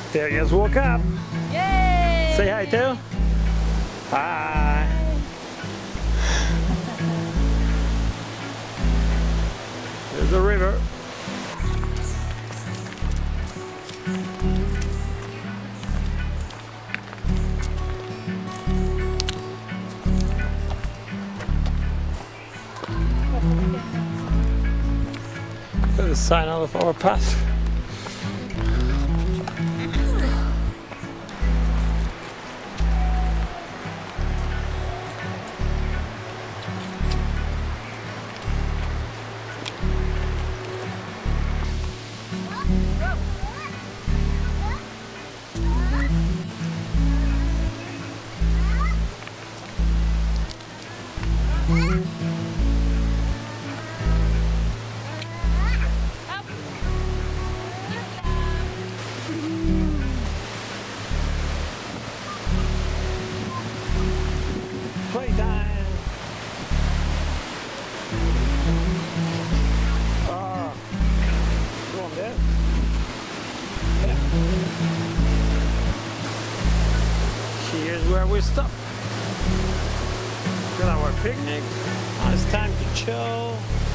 There, just woke up. Yay! Say hi, Theo. Hi. There's the river. There's a sign out of our path. Playtime! Ah, go on there. Yeah. Here's where we stop. Got our picnic. Now it's time to chill.